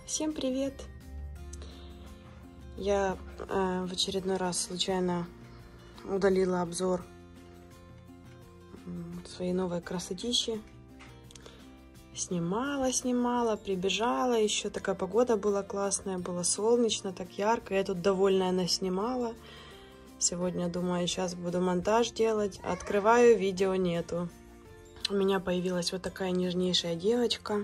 Всем привет! Я в очередной раз случайно удалила обзор своей новой красотищи. Снимала, прибежала. Еще такая погода была классная, было солнечно, так ярко. Я тут довольная наснимала. Сегодня, думаю, сейчас буду монтаж делать. Открываю, видео нету. У меня появилась вот такая нежнейшая девочка,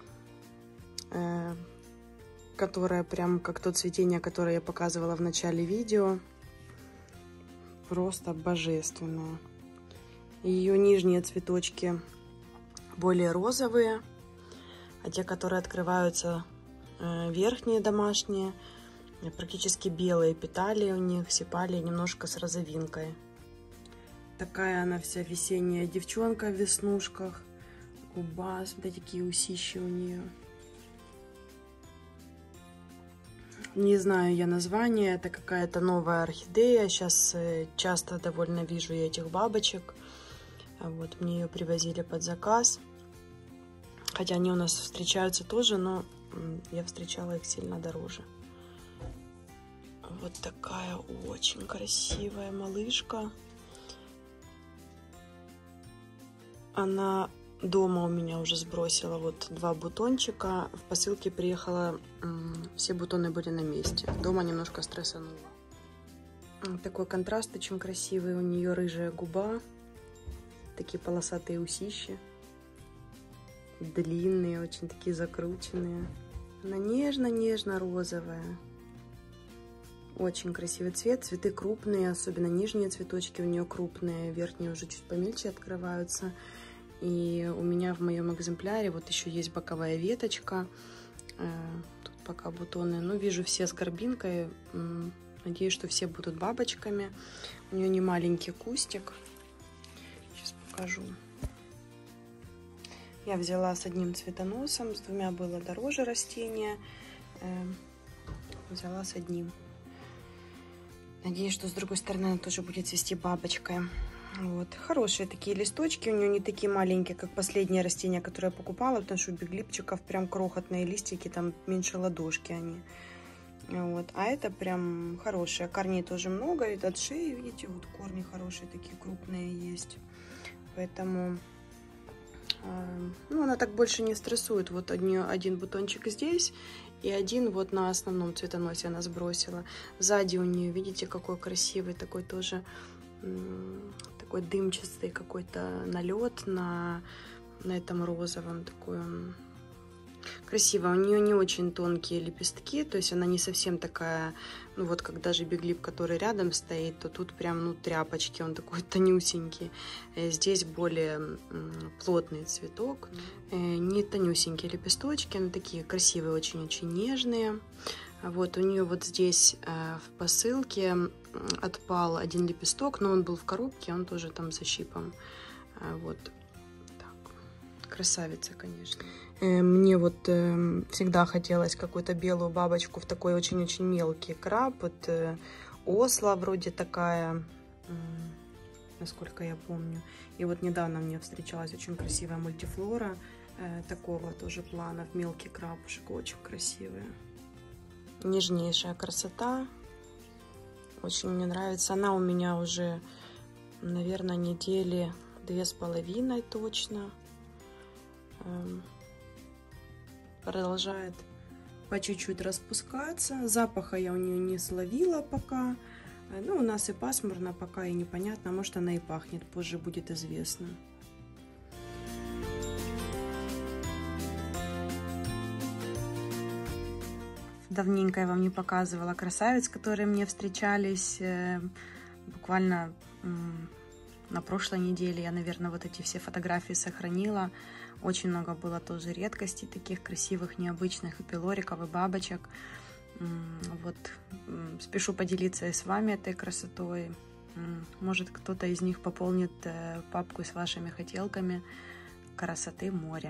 которая прям как то цветение, которое я показывала в начале видео. Просто божественная. Ее нижние цветочки более розовые, а те, которые открываются, верхние домашние, практически белые петали у них, сепалии немножко с розовинкой. Такая она вся весенняя девчонка в веснушках. Губа, смотрите, такие усищи у нее. Не знаю я название, это какая-то новая орхидея. Сейчас часто довольно вижу я этих бабочек. Вот, мне ее привозили под заказ. Хотя они у нас встречаются тоже, но я встречала их сильно дороже. Вот такая очень красивая малышка. Она дома у меня уже сбросила вот 2 бутончика. В посылке приехала, все бутоны были на месте. Дома немножко стрессанула. Такой контраст очень красивый. У нее рыжая губа. Такие полосатые усищи. Длинные, очень такие закрученные. Она нежно-нежно-розовая. Очень красивый цвет. Цветы крупные, особенно нижние цветочки у нее крупные. Верхние уже чуть помельче открываются. И у меня в моем экземпляре вот еще есть боковая веточка. Тут пока бутоны. Ну, вижу все с горбинкой. Надеюсь, что все будут бабочками. У нее не маленький кустик. Сейчас покажу. Я взяла с одним цветоносом. С 2 было дороже растения. Взяла с одним. Надеюсь, что с другой стороны она тоже будет цвести бабочкой. Вот. Хорошие такие листочки. У нее не такие маленькие, как последнее растение, которое я покупала, потому что у биглипчиков прям крохотные листики, там меньше ладошки они. Вот. А это прям хорошие. Корней тоже много. И от шеи, видите, вот корни хорошие, такие крупные есть. Поэтому ну, она так больше не стрессует. Вот один бутончик здесь и один вот на основном цветоносе она сбросила. Сзади у нее, видите, какой красивый, такой тоже такой дымчатый какой-то налет на этом розовом. Такой он красиво. У нее не очень тонкие лепестки, то есть она не совсем такая, ну вот как даже биглип, который рядом стоит, то тут прям, ну, тряпочки, он такой тонюсенький. Здесь более плотный цветок, не тонюсенькие лепесточки, но такие красивые, очень-очень нежные. Вот у нее вот здесь в посылке отпал один лепесток, но он был в коробке, он тоже там со щипом. Вот так. Красавица, конечно. Мне вот всегда хотелось какую-то белую бабочку в такой очень-очень мелкий краб. Вот осла вроде такая, насколько я помню. И вот недавно мне встречалась очень красивая мультифлора такого тоже плана, в мелкий крабушек, очень красивая. Нежнейшая красота. Очень мне нравится. Она у меня уже, наверное, недели 2,5 точно. Продолжает по чуть-чуть распускаться. Запаха я у нее не словила пока. Ну, у нас и пасмурно пока, и непонятно. Может, она и пахнет. Позже будет известно. Давненько я вам не показывала красавиц, которые мне встречались. Буквально на прошлой неделе я, наверное, вот эти все фотографии сохранила. Очень много было тоже редкостей, таких красивых, необычных, и пилориков, и бабочек. Вот спешу поделиться и с вами этой красотой. Может, кто-то из них пополнит папку с вашими хотелками красоты моря.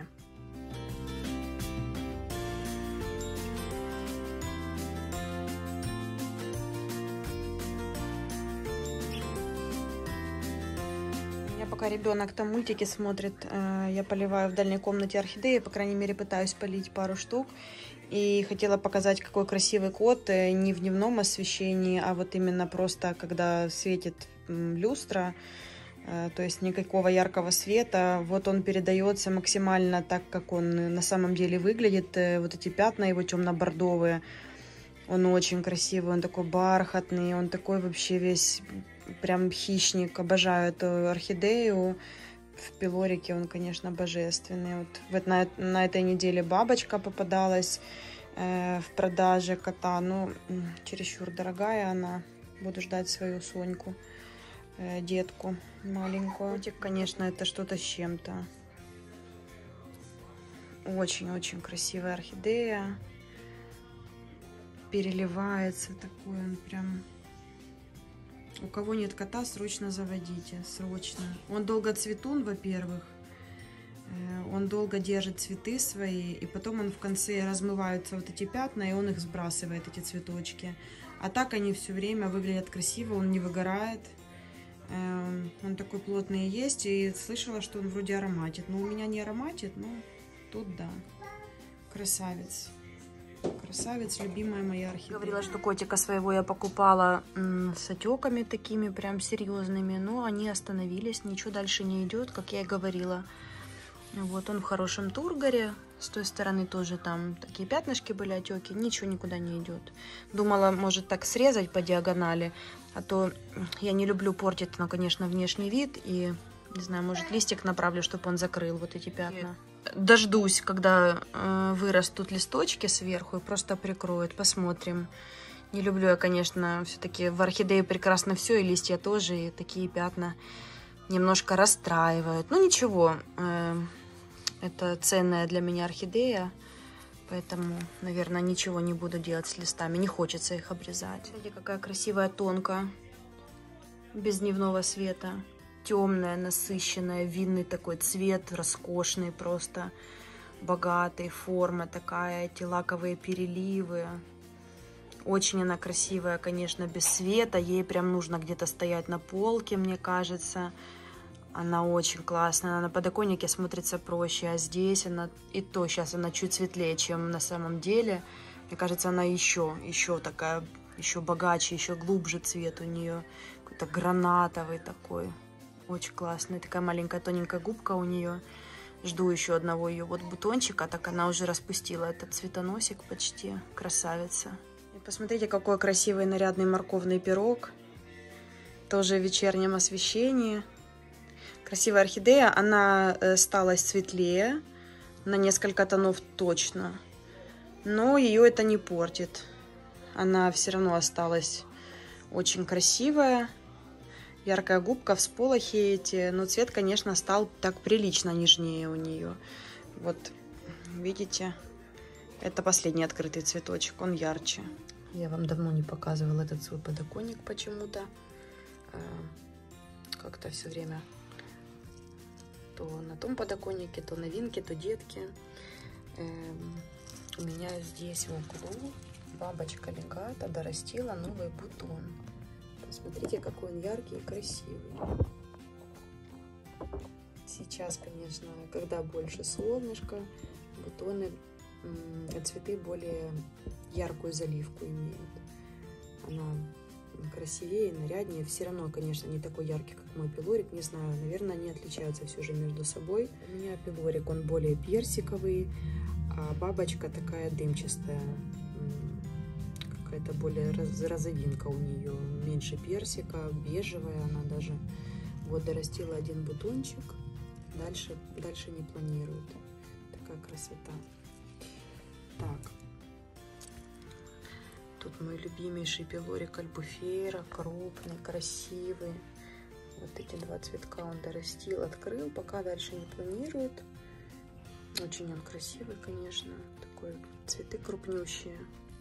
пока ребенок там мультики смотрит, я поливаю в дальней комнате орхидеи, по крайней мере пытаюсь полить пару штук. И хотела показать, какой красивый кот, не в дневном освещении, а вот именно просто, когда светит люстра, то есть никакого яркого света. Вот он передается максимально так, как он на самом деле выглядит. Вот эти пятна его темно-бордовые, он очень красивый, он такой бархатный, он такой вообще весь прям хищник. Обожаю эту орхидею. В пилорике он, конечно, божественный. Вот на этой неделе бабочка попадалась в продаже кота. Ну, чересчур дорогая она. Буду ждать свою Соньку, детку маленькую. Котик, конечно, это что-то с чем-то. Очень-очень красивая орхидея. Переливается такой он прям... У кого нет кота, срочно заводите, срочно. Он долгоцветун, во-первых. Он долго держит цветы свои, и потом он в конце размываются вот эти пятна, и он их сбрасывает, эти цветочки. А так они все время выглядят красиво, он не выгорает. Он такой плотный есть, и слышала, что он вроде ароматит. Но у меня не ароматит, но тут да. Красавец. Красавец, любимая моя орхидея. Говорила, что котика своего я покупала с отеками такими прям серьезными, но они остановились, ничего дальше не идет, как я и говорила. Вот он в хорошем тургоре, с той стороны тоже там такие пятнышки были, отеки, ничего никуда не идет. Думала, может так срезать по диагонали, а то я не люблю портить, но, конечно, внешний вид, и, не знаю, может листик направлю, чтобы он закрыл вот эти пятна. Дождусь, когда вырастут листочки сверху и просто прикроют. Посмотрим. Не люблю я, конечно, все-таки в орхидее прекрасно все, и листья тоже, и такие пятна немножко расстраивают. Ну ничего, это ценная для меня орхидея, поэтому, наверное, ничего не буду делать с листами. Не хочется их обрезать. Смотрите, какая красивая тонка, без дневного света. Темная, насыщенная, винный такой цвет, роскошный, просто богатый, форма такая, эти лаковые переливы. Очень она красивая, конечно, без света, ей прям нужно где-то стоять на полке, мне кажется. Она очень классная, она на подоконнике смотрится проще, а здесь она, и то сейчас она чуть светлее, чем на самом деле. Мне кажется, она еще такая, еще богаче, еще глубже цвет у нее, какой-то гранатовый такой. Очень классная, такая маленькая тоненькая губка у нее. Жду еще одного ее вот бутончика, так она уже распустила этот цветоносик почти. Красавица. И посмотрите, какой красивый нарядный морковный пирог. Тоже в вечернем освещении. Красивая орхидея, она стала светлее на несколько тонов точно. Но ее это не портит. Она все равно осталась очень красивая. Яркая губка, всполохи эти, но цвет, конечно, стал так прилично нежнее у нее. Вот, видите, это последний открытый цветочек, он ярче. Я вам давно не показывала этот свой подоконник почему-то. Как-то все время то на том подоконнике, то новинки, то детки. У меня здесь в углу бабочка легата дорастила новый бутон. Посмотрите, какой он яркий и красивый. Сейчас, конечно, когда больше солнышка, бутоны, цветы более яркую заливку имеют. Она красивее, наряднее. Все равно, конечно, не такой яркий, как мой пилорик. Не знаю, наверное, они отличаются все же между собой. У меня пилорик, он более персиковый, а бабочка такая дымчатая. Какая-то более розовинка у нее, меньше персика, бежевая она даже. Вот дорастила один бутончик, дальше не планирует. Такая красота. Так, тут мой любимейший пилорик альбуфейра, крупный, красивый. Вот эти два цветка он дорастил, открыл, пока дальше не планирует. Очень он красивый, конечно, такой, цветы крупнющие.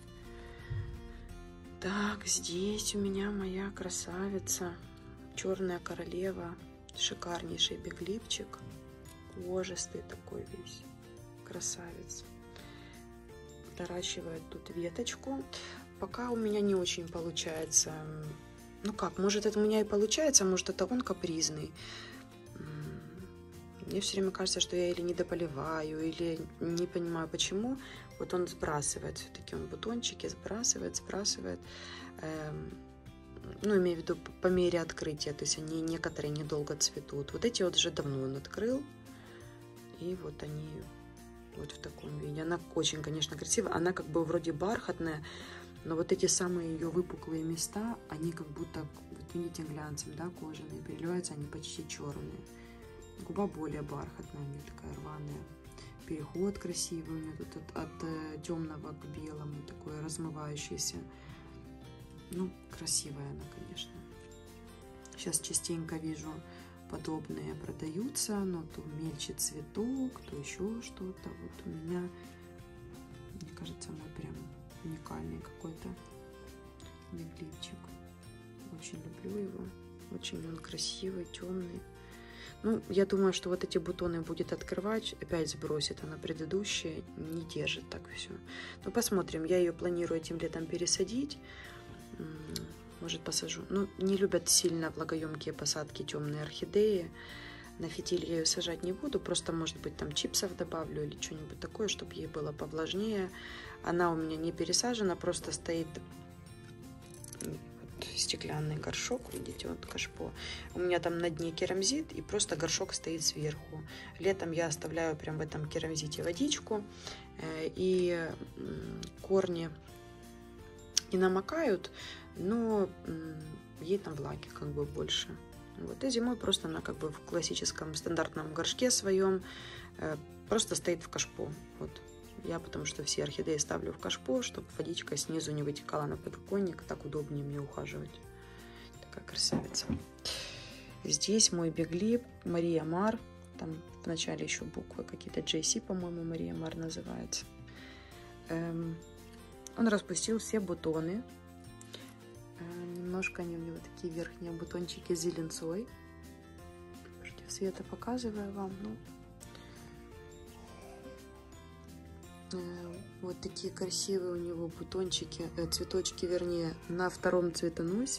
Так, здесь у меня моя красавица, черная королева, шикарнейший биглипчик, кожистый такой весь, красавец. Доращивает тут веточку. Пока у меня не очень получается. Ну как, может это у меня и получается, может это он капризный. мне все время кажется, что я или недополиваю, или не понимаю почему. Вот он сбрасывает, все-таки он бутончики сбрасывает. Ну, имею в виду по мере открытия, то есть они некоторые недолго цветут. Вот эти вот уже давно он открыл, и вот они вот в таком виде. Она очень, конечно, красивая, она как бы вроде бархатная, но вот эти самые ее выпуклые места, они как будто, вот видите, глянцем, да, кожаные, переливаются, они почти черные. Губа более бархатная, у нее такая рваная. Переход красивый у нее тут от темного к белому, такой размывающийся. Ну, красивая она, конечно. Сейчас частенько вижу, подобные продаются, но то мельче цветок, то еще что-то. Вот у меня, мне кажется, мой прям уникальный какой-то биглипчик. Очень люблю его. Очень он красивый, темный. Ну, я думаю, что вот эти бутоны будет открывать, опять сбросит, она предыдущая не держит так все. Ну, посмотрим, я ее планирую этим летом пересадить. Может, посажу. Ну, не любят сильно влагоемкие посадки темные орхидеи. На фитиль я ее сажать не буду, просто, может быть, там чипсов добавлю или что-нибудь такое, чтобы ей было повлажнее. Она у меня не пересажена, просто стоит вот стеклянный горшок, видите, вот кашпо. У меня там на дне керамзит, и просто горшок стоит сверху. Летом я оставляю прям в этом керамзите водичку, и корни не намокают, но ей там влаги как бы больше. Вот, и зимой просто она как бы в классическом стандартном горшке своем просто стоит в кашпо. Вот. Я потому что все орхидеи ставлю в кашпо, чтобы водичка снизу не вытекала на подоконник, так удобнее мне ухаживать. Такая красавица. Здесь мой биглип Мария Мар. Там в начале еще буквы какие-то JC, по-моему, Мария Мар называется. Он распустил все бутоны. Немножко они у него такие верхние бутончики с зеленцой. Против света показываю вам. Вот такие красивые у него бутончики, цветочки, вернее, на втором цветоносе.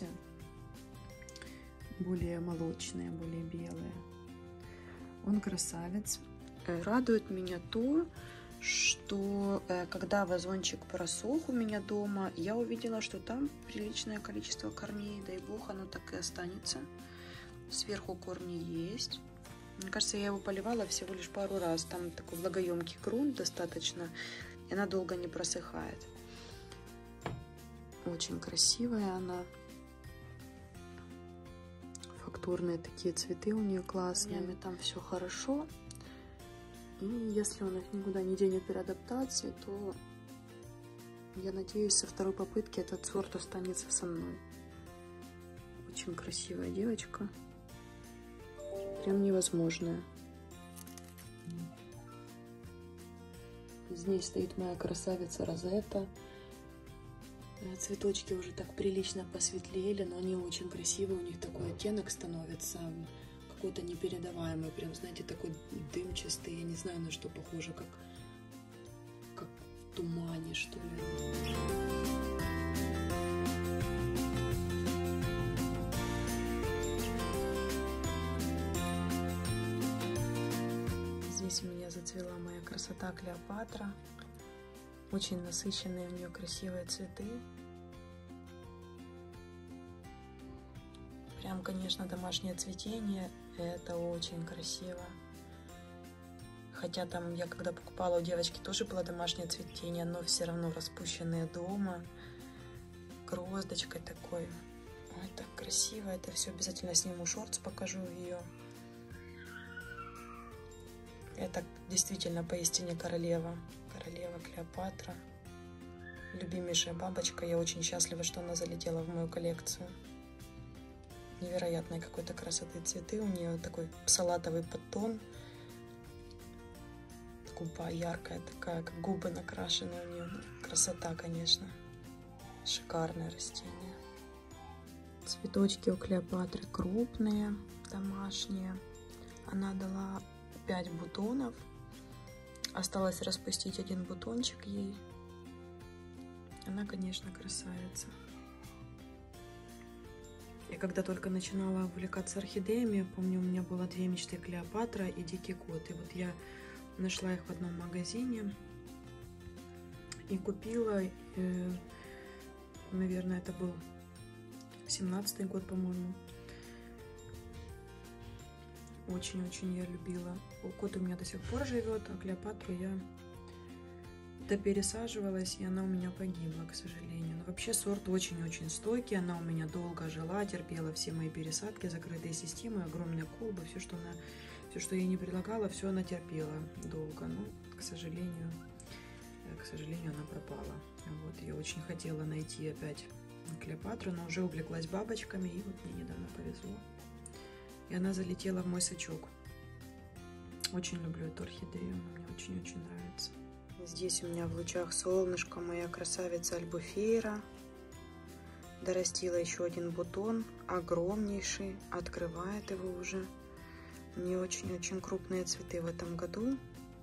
Более молочные, более белые. Он красавец. Радует меня то, что когда вазончик просох у меня дома, я увидела, что там приличное количество корней. Дай бог, оно так и останется. Сверху корни есть. Мне кажется, я его поливала всего лишь пару раз. Там такой влагоемкий грунт достаточно, и она долго не просыхает. Очень красивая она. Фактурные такие цветы у нее классные. Там все хорошо. И если он их никуда не денет при адаптации, то я надеюсь, со второй попытки этот сорт останется со мной. Очень красивая девочка. Прям невозможная. Здесь стоит моя красавица Розетта. Цветочки уже так прилично посветлели, но они очень красивые. У них такой оттенок становится какой-то непередаваемый. Прям, знаете, такой дымчатый. Я не знаю, на что похоже, как в тумане, что ли. Здесь у меня зацвела моя красота Клеопатра. Очень насыщенные у нее красивые цветы. Прям, конечно, домашнее цветение. Это очень красиво. Хотя там я когда покупала у девочки тоже было домашнее цветение, но все равно распущенные дома. Гроздочкой такой. Ой, так красиво. Это все обязательно сниму шортс, покажу ее. Это действительно поистине королева. Королева Клеопатра. Любимейшая бабочка. Я очень счастлива, что она залетела в мою коллекцию. Невероятной какой-то красоты цветы. У нее такой салатовый подтон. Губа яркая такая, как губы накрашены у нее. Красота, конечно. Шикарное растение. Цветочки у Клеопатры крупные, домашние. Она дала 5 бутонов. Осталось распустить один бутончик ей. Она, конечно, красавица. Я когда только начинала увлекаться орхидеями, помню, у меня было две мечты: Клеопатра и Дикий кот. И вот я нашла их в одном магазине и купила, наверное, это был 17-й год, по-моему. Очень-очень я любила. Кот у меня до сих пор живет, а Клеопатру я допересаживалась, и она у меня погибла, к сожалению. Но вообще сорт очень-очень стойкий, она у меня долго жила, терпела все мои пересадки, закрытые системы, огромные колбы, все, что я ей не предлагала, все она терпела долго. Но, к сожалению, она пропала. Вот, я очень хотела найти опять Клеопатру, но уже увлеклась бабочками, и вот мне недавно повезло. И она залетела в мой сачок. Очень люблю эту орхидею, она мне очень-очень нравится. Здесь у меня в лучах солнышка моя красавица Альбуфейра. Дорастила еще один бутон, огромнейший, открывает его уже. Не очень-очень крупные цветы в этом году.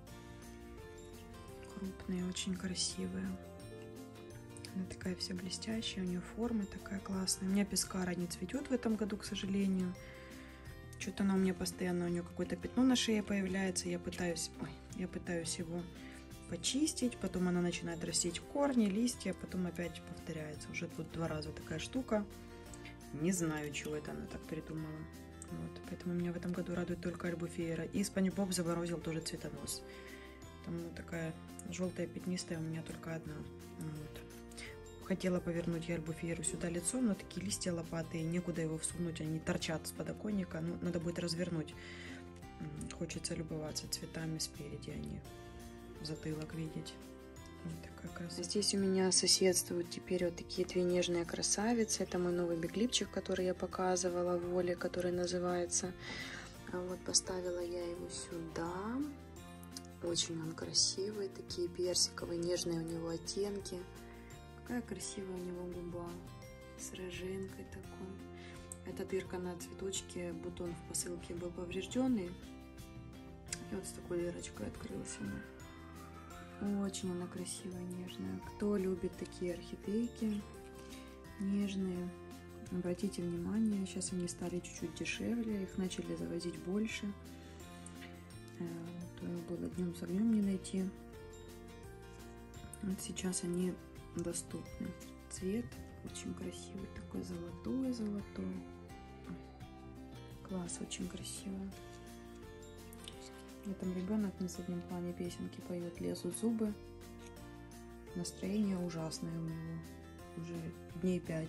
Крупные, очень красивые. Она такая вся блестящая, у нее форма такая классная. У меня пескара не цветет в этом году, к сожалению. Что-то она у меня постоянно, у нее какое-то пятно на шее появляется. Я пытаюсь его почистить, потом она начинает растить корни, листья, потом опять повторяется. Уже тут 2 раза такая штука. Не знаю, чего это она так придумала. Вот. Поэтому меня в этом году радует только Альбуфейра. И Спанч Боб заморозил тоже цветонос. Там такая желтая пятнистая у меня только одна. Вот. Хотела повернуть я Альбуфейру сюда лицом, но такие листья лопатые, некуда его всунуть, они торчат с подоконника. Ну, надо будет развернуть. Хочется любоваться цветами спереди, они затылок видеть. Вот такая красота. Здесь у меня соседствуют теперь вот такие 2 нежные красавицы. Это мой новый биглипчик, который я показывала в Воле, который называется. Вот поставила я его сюда. Очень он красивый, такие персиковые, нежные у него оттенки. Какая красивая у него губа с роженкой такой. Эта дырка на цветочке, бутон в посылке был поврежденный. И вот с такой дырочкой открылась она. Очень она красивая, нежная. Кто любит такие орхидейки нежные, обратите внимание, сейчас они стали чуть-чуть дешевле, их начали завозить больше. То было днем с огнем не найти. Вот сейчас они доступны. Цвет очень красивый, такой золотой. Класс, очень красиво. И там ребенок на заднем плане песенки поет, лезут зубы. Настроение ужасное у него. Уже дней 5.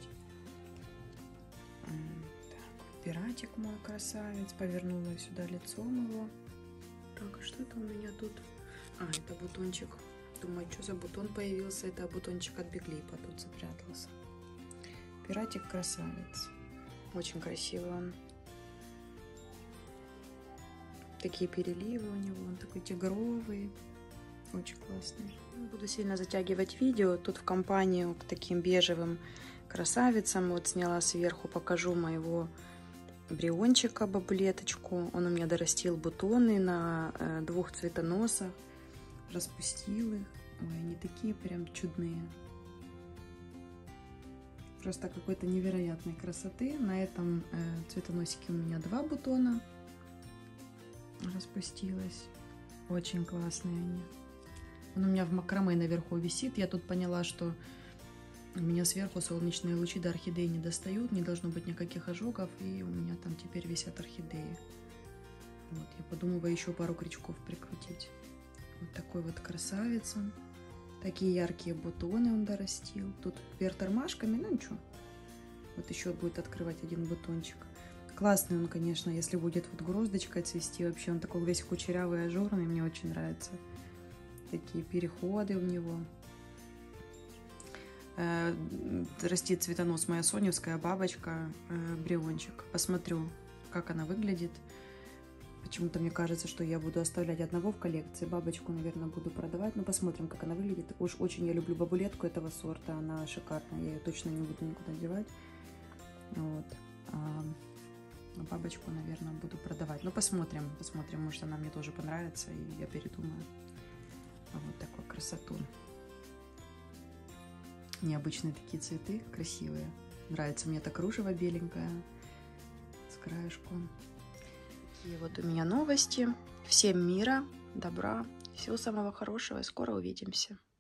Так, пиратик мой красавец. Повернула сюда лицом его. Так, что это у меня тут? Это бутончик. Думаю, что за бутон появился? Это бутончик от Биглипа тут запрятался. Пиратик красавец. Очень красивый он. Такие переливы у него. Он такой тигровый. Очень классный. Не буду сильно затягивать видео. Тут в компанию к таким бежевым красавицам. Вот сняла сверху, покажу моего бриончика, бабулеточку. Он у меня дорастил бутоны на 2 цветоносах. Распустил их. Ой, они такие прям чудные. Просто какой-то невероятной красоты. На этом цветоносике у меня 2 бутона распустилось. Очень классные они. Он у меня в макраме наверху висит. Я тут поняла, что у меня сверху солнечные лучи до орхидеи не достают. Не должно быть никаких ожогов. И у меня там теперь висят орхидеи. Вот, я подумала еще пару крючков прикрутить. Вот такой вот красавец он. Такие яркие бутоны он дорастил. Тут вверх тормашками, ну ничего. Вот еще будет открывать один бутончик. Классный он, конечно, если будет вот гроздочкой цвести. Вообще он такой весь кучерявый, ажурный. Мне очень нравится. Такие переходы у него. Растит цветонос моя соневская бабочка, бриончик. Посмотрю, как она выглядит. Почему-то мне кажется, что я буду оставлять одного в коллекции. Бабочку, наверное, буду продавать. Но посмотрим, как она выглядит. Уж очень я люблю бабулетку этого сорта. Она шикарная. Я ее точно не буду никуда девать. Вот. А бабочку, наверное, буду продавать. Но посмотрим. Посмотрим. Может, она мне тоже понравится. И я передумаю. Вот такую красоту. Необычные такие цветы. Красивые. Нравится мне так кружево беленькое. краешку. Такие вот у меня новости. Всем мира, добра, всего самого хорошего и скоро увидимся.